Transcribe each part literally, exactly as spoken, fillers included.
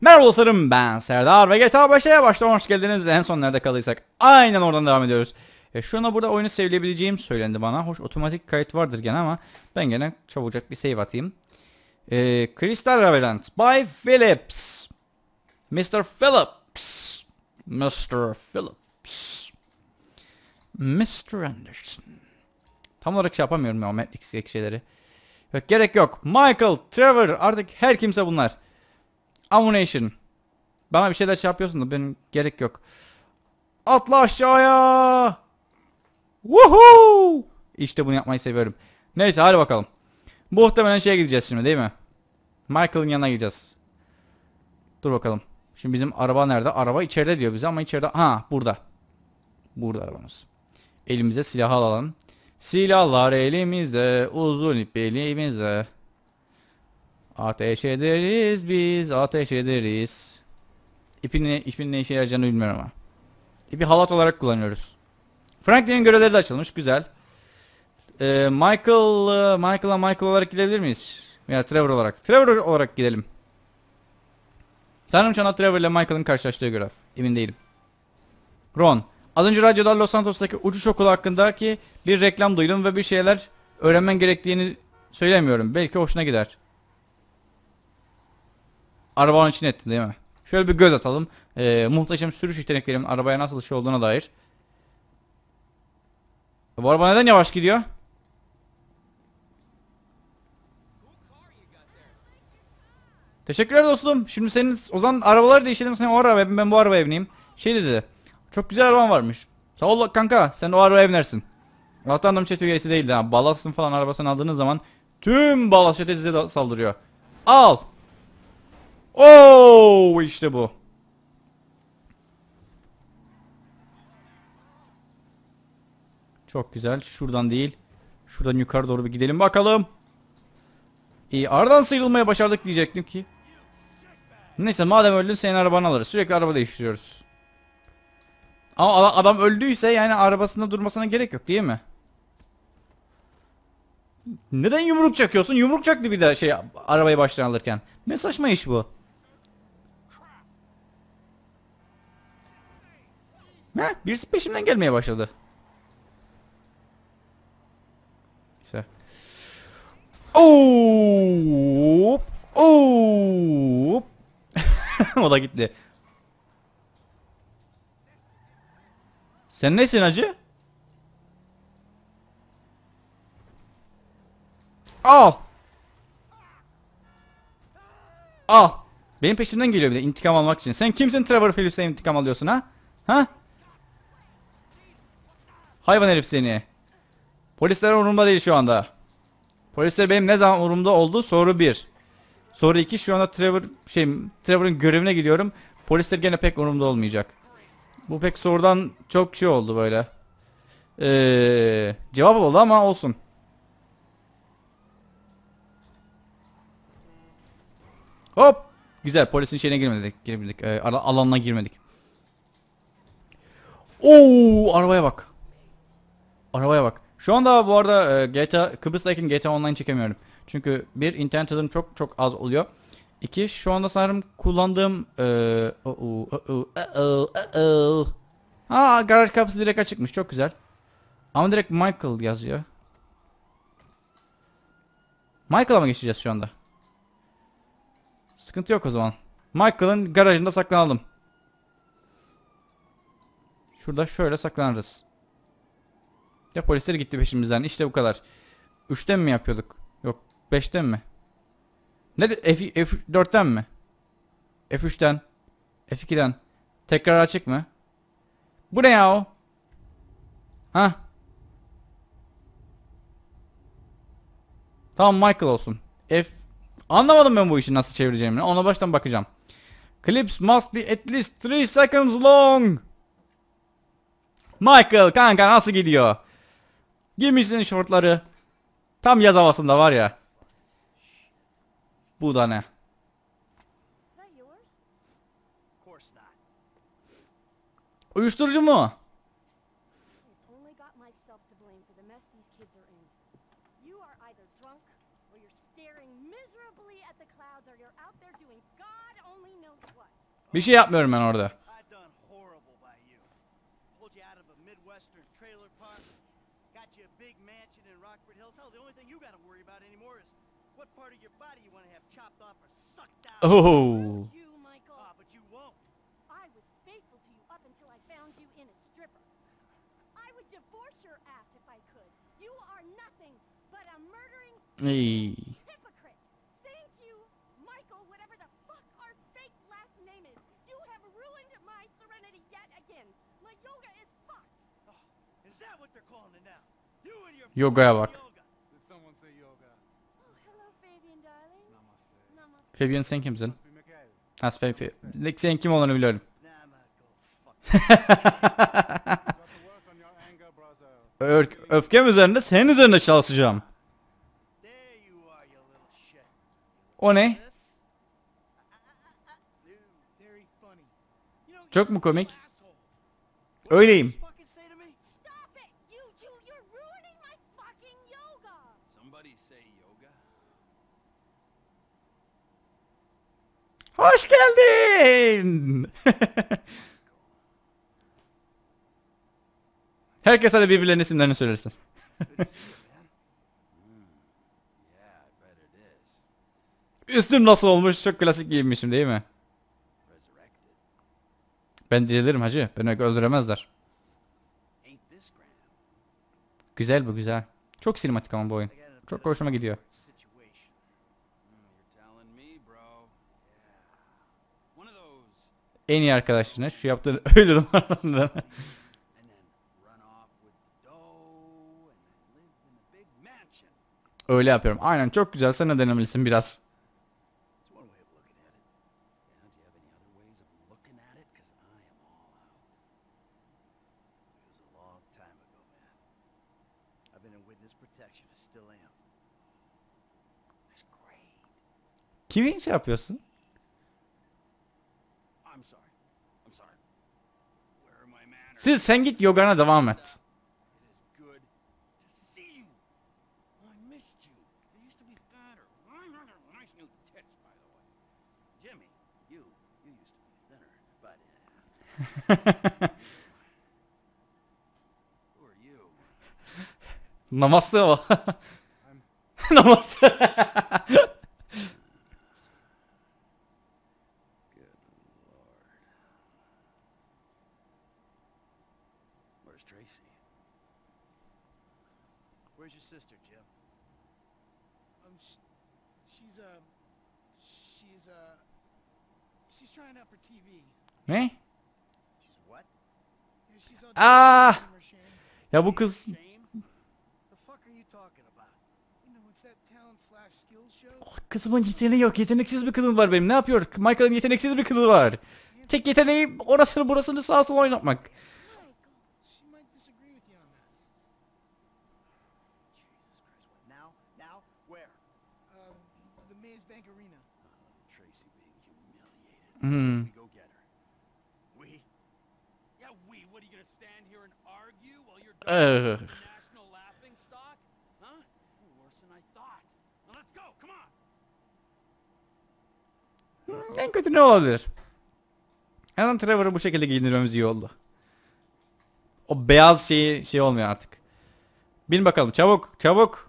Merhaba dostlarım, ben Serdar ve G T A beşe başta hoş geldiniz. En son nerede kalıysak aynen oradan devam ediyoruz. E şu anda burada oyunu save'leyebileceğim söylendi bana. Hoş otomatik kayıt vardır gene ama ben gene çabucak bir save atayım. E, Crystal Revenant by Phillips. mister Phillips. mister Phillips. mister Anderson. Tam olarak şey yapamıyorum ya o Matrix'teki şeyleri. Yok, gerek yok. Michael, Trevor, artık her kimse bunlar. Ammunition. Bana bir şeyler şey yapıyorsun da benim gerek yok. Atla aşağıya. Woohoo! İşte bunu yapmayı seviyorum. Neyse hadi bakalım. Muhtemelen şeye gideceğiz şimdi değil mi? Michael'ın yanına gideceğiz. Dur bakalım. Şimdi bizim araba nerede? Araba içeride diyor bize ama içeride. Ha burada. Burada arabamız. Elimize silah alalım. Silahlar elimizde. Uzun ip elimizde. Ateş ederiz biz. Ateş ederiz. İpin ne, ipin ne işe yarayacağını bilmiyorum ama. İpi halat olarak kullanıyoruz. Franklin'in görevleri de açılmış. Güzel. Ee, Michael, Michael'a Michael olarak gidebilir miyiz? Veya Trevor olarak. Trevor olarak gidelim. Sanırım şu anda Trevor ile Michael'ın karşılaştığı görev. Emin değilim. Ron. Az önce radyoda Los Santos'taki uçuş okulu hakkındaki bir reklam duydum ve bir şeyler öğrenmen gerektiğini söylemiyorum. Belki hoşuna gider. Arabanın içine ettin değil mi? Şöyle bir göz atalım. Ee, muhteşem sürüş yeteneklerimin arabaya nasıl şey olduğuna dair. Bu araba neden yavaş gidiyor? Teşekkürler dostum. Şimdi senin o zaman arabaları değiştirelim. Sen o arabaya bin, ben bu arabaya bineyim. Şey dedi. Çok güzel araban varmış. Sağ ol kanka. Sen o arabaya binersin. Allah'tan adam chat üyesi değildi ha. Ballasın falan arabasını aldığınız zaman tüm ballas chat'e size saldırıyor. Al. Oo işte bu. Çok güzel. Şuradan değil. Şuradan yukarı doğru bir gidelim bakalım. İyi. Aradan sıyrılmaya başardık diyecektim ki. Neyse madem öldün senin arabanı alırız. Sürekli araba değiştiriyoruz. Ama adam öldüyse yani arabasında durmasına gerek yok değil mi? Neden yumruk çakıyorsun? Yumruk çaktı bir de şey arabayı baştan alırken. Ne saçma iş bu? Heh, birisi peşimden gelmeye başladı. İşte. Oo! Oo! O da gitti. Sen nesin acı? Al. Al. Benim peşimden geliyor bir de intikam almak için. Sen kimsin Trevor Phillips'e intikam alıyorsun ha? Ha? Hayvan herif seni. Polisler umurumda değil şu anda. Polisler benim ne zaman umurumda oldu? Soru bir. Soru iki. Şu anda Trevor şey Trevor'ın görevine gidiyorum. Polisler gene pek umurumda olmayacak. Bu pek sorudan çok şey oldu böyle. Ee, cevap oldu ama olsun. Hop. Güzel. Polisin şeyine girmedik. Girmedik. Ee, alanına girmedik. Oo, arabaya bak. Arabaya bak. Şu anda bu arada e, G T A Kıbrıs'tayken G T A Online çekemiyorum. Çünkü bir internet hızım çok çok az oluyor. İki şu anda sanırım kullandığım e, oh, oh, oh, oh, oh. Ha, garaj kapısı direkt açıkmış. Çok güzel. Ama direkt Michael yazıyor. Michael'a mı geçeceğiz şu anda? Sıkıntı yok o zaman. Michael'ın garajında saklanalım. Şurada şöyle saklanırız. Ya polisler gitti peşimizden. İşte bu kadar. Üçten mi yapıyorduk? Yok. Beşten mi? Ne de F, F dörtten mi? F üçten. F ikiden. Tekrar açık mı? Bu ne ya o? Ha? Tamam Michael olsun. F anlamadım ben bu işi nasıl çevireceğimi. Ona baştan bakacağım. Clips must be at least three seconds long. Michael kanka nasıl gidiyor? Giymişsin şortları. Tam yaz havasında var ya. Bu da ne? Uyuşturucu mu? Bir şey yapmıyorum ben orada. I done horrible by you. Pulled you out of a Midwestern trailer park. Got you a big mansion in Rockford Hills. Hell, the only thing you gotta worry about anymore is what part of your body you want to have chopped off or sucked out. Oh. You, Michael. Ah, but you won't. I was faithful to you up until I found you in a stripper. I would divorce your ass if I could. You are nothing but a murdering İyi. hypocrite. Thank you, Michael, whatever the fuck our fake last name is. You have ruined my serenity yet again. My yoga is fucked. Oh, is that what they're calling it now? You and your Yogaya bak. yoga. Did someone say yoga? Oh, hello, Fabian, darling. Namaste. Namaste. Fabian sen kimsin? Must be Mikhail. Ha Fabian. Sen kim olduğunu biliyorum. Nah, Michael, fuck. Got to work on your anger, brother. Ö- öfkem üzerinde senin üzerinde çalışacağım. There you are, you little shit. O ne? This? Dude, very funny. You know, Çok you're mu komik? an asshole. What did Öyleyim. you fucking say to me? Stop it! You, you, you're ruining my fucking yoga. Somebody say yoga. Hoş geldin. Herkes hadi birbirlerinin isimlerini söylesin. Good to see you, man. Hmm. Yeah, I bet it is. Üstüm nasıl olmuş? Çok klasik giyinmişim değil mi? Resurrected. Ben dirilirim hacı. Beni öldüremezler. Ain't this grand? Güzel bu güzel. Çok sinematik ama bu oyun. I got in a bit Çok of a hoşuma gidiyor. situation. Hmm, you're telling me, bro. Yeah. One of those. En iyi arkadaşlarına şu yaptığın öyle numaralarından. And then run off with the dough and then live in a big mansion. Öyle yapıyorum. Aynen çok güzel. Sen de denemelisin biraz. It's one way of looking at it. Yeah, do you have any other ways of looking at it? Because I am all out. It was a long time ago, man. I've been in witness protection. I still am. That's great. Kimi şey yapıyorsun? I'm sorry. I'm sorry. Where are my manners? Siz sen git yogana devam et. It is good to see you. I missed you. You used to be fatter. Nice new tits, by the way. Jimmy, you, you used to be thinner, but uh, who are you? Namaste o. I'm Namaste. Good lord. Where's Tracy? Where's your sister, Jim? Um, sh she's uh, she's uh, she's trying out for T V. Ne? She's what? Yeah, she's auditioning Ah! for Summer Shame. Ya bu kız Shame? The fuck are you talking about? You know, it's that talent slash skills show. kızımın yeteneği yok. Yeteneksiz bir kızım var benim. Ne yapıyor? Michael'ın yeteneksiz bir kızı var. Tek yeteneği orasını burasını sağa sola oynatmak. Michael. She might disagree with you on that. Jesus Christ, what now? Now? Where? Um, the Maze Bank Arena. Tracy being humiliated. Hmm. We go get her. We? Yeah, we. What are you gonna stand here and argue while you're Ugh. the national laughing stock? Huh? You're worse than I thought. Now let's go. Come on. Hmm, En kötü ne olabilir? Alan Trevor'ı bu şekilde giyindirmemiz iyi oldu. O beyaz şeyi şey olmuyor artık. Bin bakalım çabuk çabuk.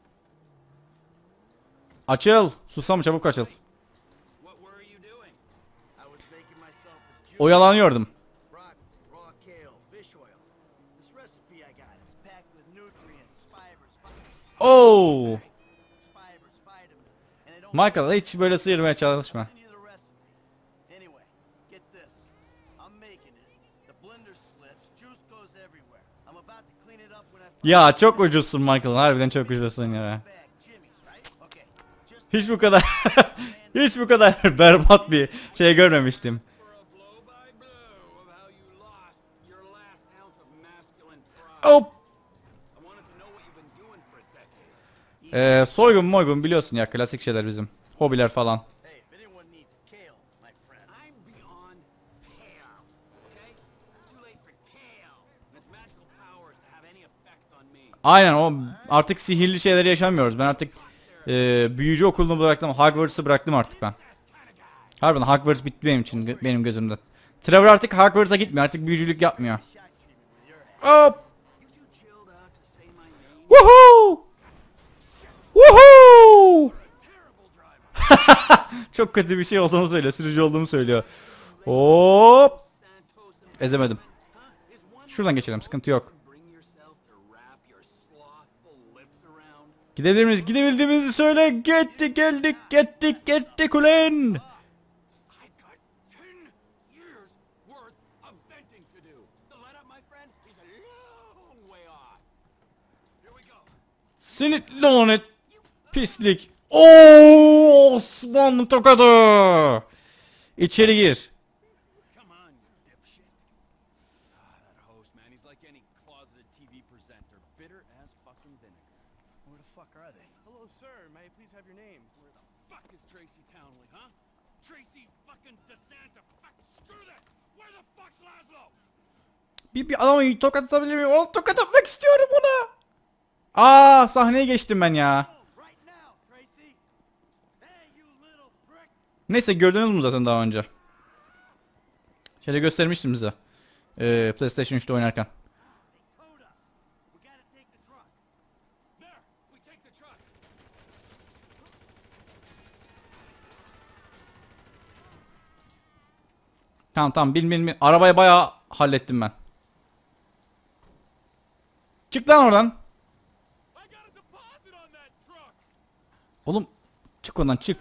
Açıl. Susam çabuk açıl. What were you doing? I was making myself a juice. Oyalanıyordum. Broccoli, raw kale, fish oil. This recipe I got is packed with nutrients, fibers, vi- Oo. fibers, vitamins, and I don't Michael hiç böyle sıyırmaya çalışma. send you the recipe. Anyway, get this. I'm making it. The blender slips, juice goes everywhere. I'm about to clean it up when I find Ya çok ucuzsun Michael. Harbiden çok ucuzsun ya. the bag. Jimmy's, right? Okay. Just Hiç bu kadar hiç bu kadar berbat bir şey görmemiştim. for a blow by blow of how you lost your last ounce of masculine pride. Hop. I wanted to know what you've been doing for a decade. Ee, soygun moygun biliyorsun ya klasik şeyler bizim. Hobiler falan. Hey, if anyone needs kale, my friend. I'm beyond kale, okay? It's too late for kale and its magical powers to have any effect on me. Aynen o artık sihirli şeyleri yaşamıyoruz. Ben artık e, büyücü okulunu bıraktım. Hogwarts'ı bıraktım artık ben. Harbiden Hogwarts bitti benim için, gö- benim gözümde. Trevor artık Hogwarts'a gitmiyor. Artık büyücülük yapmıyor. Hop. Woohoo! Woohoo! Çok kötü bir şey olduğumu söylüyor. Sürücü olduğumu söylüyor. Hop. Ezemedim. Şuradan geçelim. Sıkıntı yok. Gidebilir miyiz? Gidebildiğimizi söyle. Gittik geldik. Gittik gittik ulen. Seni lanet pislik. Oo, Osmanlı tokadı. İçeri gir. Come on, you dipshit. Ah, that host, man, he's like any closeted T V presenter, bitter as fucking vinegar. Where the fuck are they? Hello, sir. May I please have your name? Where the fuck is Tracy Townley, huh? Tracy fucking DeSanta. Fuck, screw that. Where the fuck's Laszlo? Bir, bir adamı tokat atabilir miyim? Oğlum tokat atmak istiyorum ona. Aa, sahneye geçtim ben ya. Right now, Tracy. Hey, you little prick. Neyse, gördünüz mü zaten daha önce. Şöyle göstermiştim size. Ee, PlayStation üçte oynarken. Told us. We gotta take the truck. There, we take the truck. Tamam tamam, bin bin bin. Arabayı bayağı hallettim ben. Çık lan oradan. I got a deposit on that truck. Oğlum çık ondan, çık.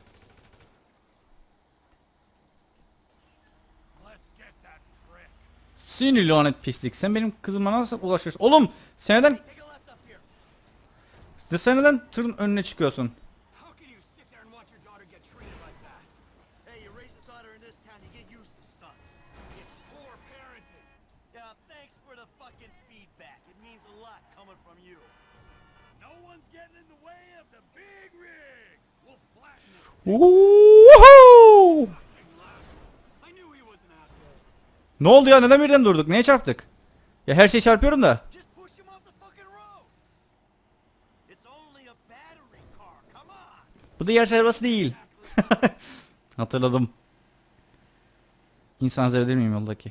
Let's get that prick. Seni lanet pislik. Sen benim kızıma nasıl ulaşırsın? Oğlum sen neden, Take a left up here. sen neden tırın önüne çıkıyorsun? How can you sit there and watch your daughter get treated like that? Hey, you raise a daughter in this town, you get used to stunts. It's poor parenting. Yeah, thanks for the fucking feedback. It means a lot coming from you. No one's getting in the way of the big rig. We'll flatten it. Woohoo! I knew he was an asshole. Ne oldu ya? Neden birden durduk? Neye çarptık? Ya her şeyi çarpıyorum da. Just push him off the fucking road. It's only a battery car. Come on. Bu da yarış arabası değil. Hatırladım. İnsan zevk miyim yoldaki?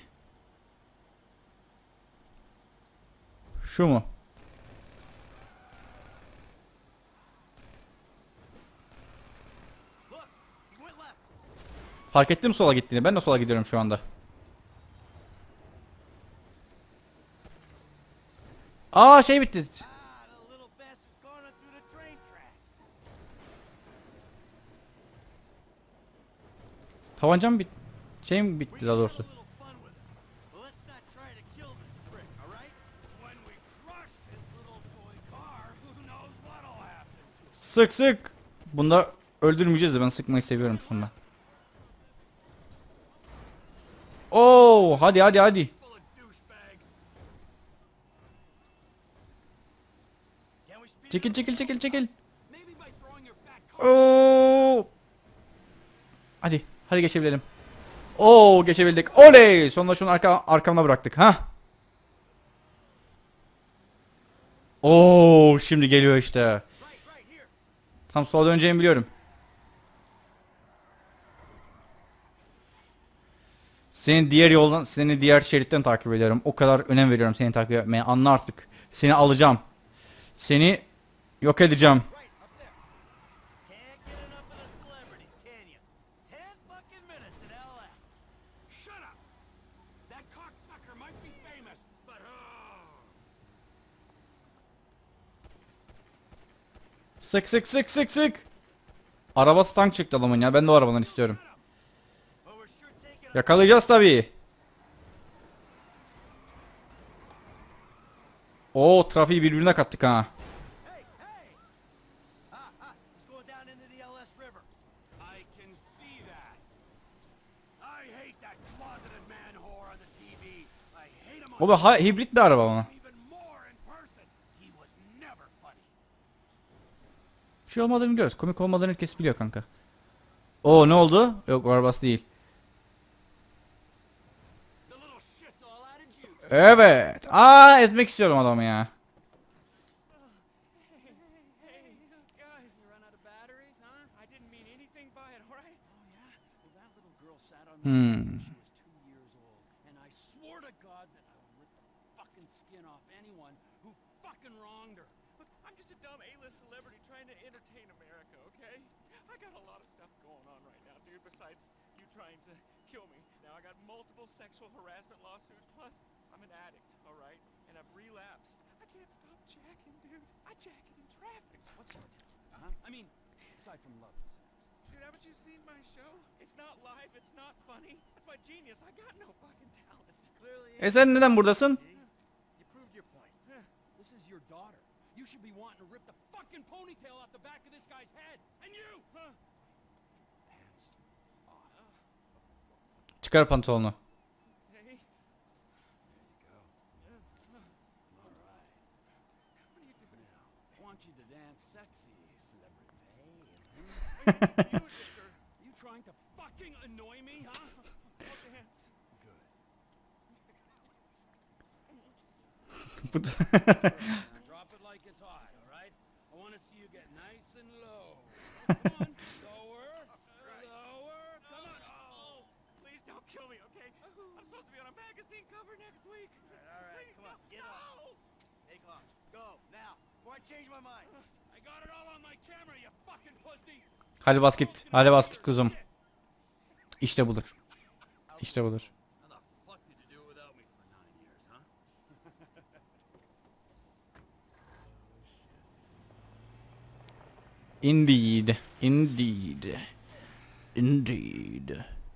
Şu mu? Look, he went left. Fark ettim sola gittiğini. Ben de sola gidiyorum şu anda. Aa, şey bitti. Ah, the little bastard's gone onto the train tracks. Tabancam bit. Şey mi bitti We daha can have doğrusu? a little fun with him. But let's not try to kill this prick, all right? When we crush his little toy car, who knows what'll happen to him. Sık sık. Bunda öldürmeyeceğiz de ben sıkmayı seviyorum şunda. Oo, hadi hadi hadi. Full of douchebags. Can we speed Çekil it up? çekil çekil çekil. Maybe by throwing your fat car. Oo. Hadi hadi geçebilelim. Oo, geçebildik. Oley! Sonunda şunu arka arkamda bıraktık ha. Oo, şimdi geliyor işte. Right, right here. Tam sola döneceğimi biliyorum. Seni diğer yoldan, seni diğer şeritten takip ediyorum. O kadar önem veriyorum seni takip etmeye. Anla artık. Seni alacağım. Seni yok edeceğim. Right up there. Can't get enough of the celebrities, can you? Ten fucking minutes at L S. Shut up. That cocksucker might be famous, but oh. Sık sık sık sık sık. Arabası tank çıktı adamın ya. Ben de o arabadan istiyorum. But we're sure taking Yakalayacağız tabii. Oo, trafiği birbirine kattık ha. Hey, hey! Ah, ah, he's going down into the L S River. I can see that. I hate that closeted man whore on the T V. I hate him on O bir ha- hibrit bir araba ama. even more in person. He was never funny. Bir şey olmadığını biliyoruz. Komik olmadığını herkes biliyor kanka. Oo, ne oldu? Yok, o arabası değil. The little shit's all out of juice. Evet. Aa, ezmek istiyorum adamı ya. Hey, hey, guys, you run out of batteries, huh? I didn't mean anything by it, all right? Oh, yeah? Well, Hmm. She was two years old, and I swore to God that I would rip the fucking skin off anyone who fucking wronged her. Look, I'm just a dumb A-list celebrity trying to entertain America, okay? I got a lot of stuff going on right now, dude, besides you trying to kill me. Now I got multiple sexual harassment lawsuits, plus I'm an addict, all right? And I've relapsed. I can't stop jacking, dude. I jack it in traffic. What's your talent, huh? I mean, aside from love and sex. Dude, haven't you seen my show? It's not live, it's not funny. That's my genius. I got no fucking talent. Clearly, E sen neden buradasın? you proved your point. This is your daughter. You should be wanting to rip the fucking ponytail off the back of this guy's head. And you, huh? Hands off. Çıkar pantolonu. Hey, There you go. All right. what are you doing? Now, I want you to dance sexy, celebrity. You, Victor. You trying to fucking annoy me, huh? I'll dance. Good. Bu- Now drop it like it's hot, all right? I want to see you get nice and low. Come on, lower, lower. Come on. Oh, please don't kill me, okay? I'm supposed to be on a magazine cover next week. All right, come on, get up. Hey, Clark, go now. Before I change my mind. I got it all on my camera, you fucking pussy. Hadi bas git. Hadi bas git kuzum. İşte budur. İşte budur. How the fuck did you do without me for nine years, huh? Indeed. Indeed. Indeed.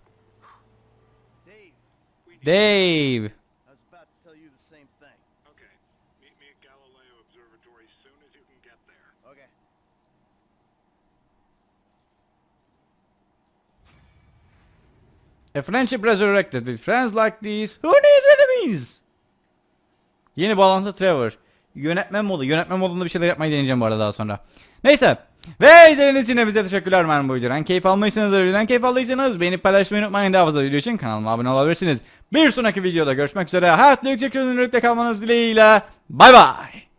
Dave, Dave. I was about to tell you the same thing. Okay. Meet me at Galileo Observatory as soon as you can get there. Okay. A friendship resurrected with friends like these. Who needs enemies? Yeni bağlantı Trevor. Yönetmen modu. Yönetmen modunda bir şeyler yapmayı deneyeceğim bu arada daha sonra. Neyse. Ve izlediğiniz için hepinize teşekkürler ben bu videodan. Keyif almışsınız da videodan keyif aldıysanız beğenip paylaşmayı unutmayın. Daha fazla video için kanalıma abone olabilirsiniz. Bir sonraki videoda görüşmek üzere. Hayatlı yüksek çözünürlükte kalmanız dileğiyle. Bay bay.